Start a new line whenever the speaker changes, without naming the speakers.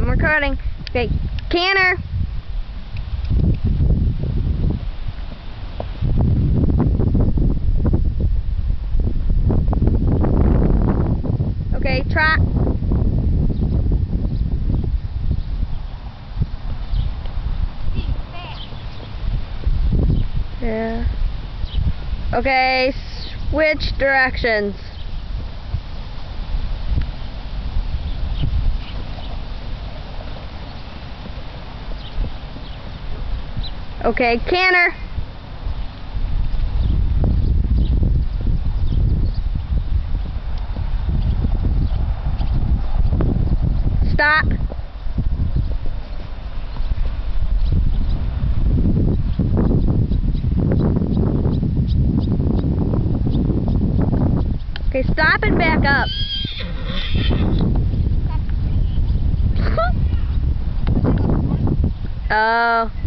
I'm recording. Okay, canner. Okay, trot. Yeah. Okay, switch directions. Okay, canner. Stop. Okay, stop and back up. Oh.